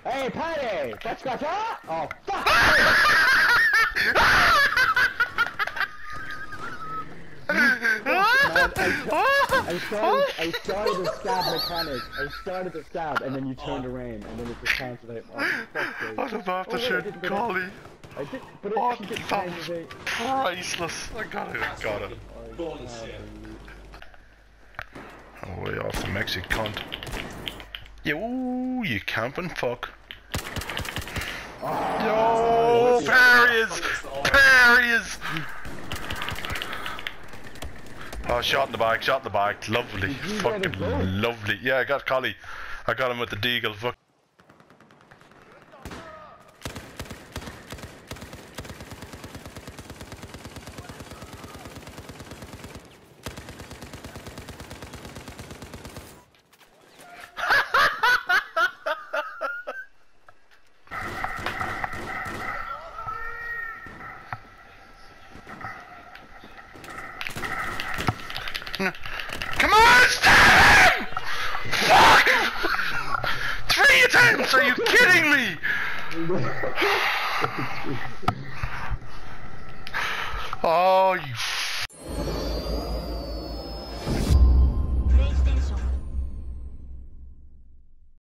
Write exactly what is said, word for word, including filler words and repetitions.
Hey, Patty! What's got that? Oh, fuck! Man, I, I started, I started to stab mechanic. I started to stab, and then you turned around, and then it just cancelled out. Oh, fuck's sake. I was about to Oh, shoot Golly. I did, but Oh, it, didn't that change was the priceless. I got it, I got it. Oh, way off the Mexican cunt. Yo, you camping fuck. Oh, Yo, there he is! There he is! Oh, shot in the back, shot in the back. Lovely. Fucking lovely. Yeah, I got Collie. I got him with the deagle. Fuck. Come on, stab him! Fuck! Three attempts, are you kidding me? Oh, you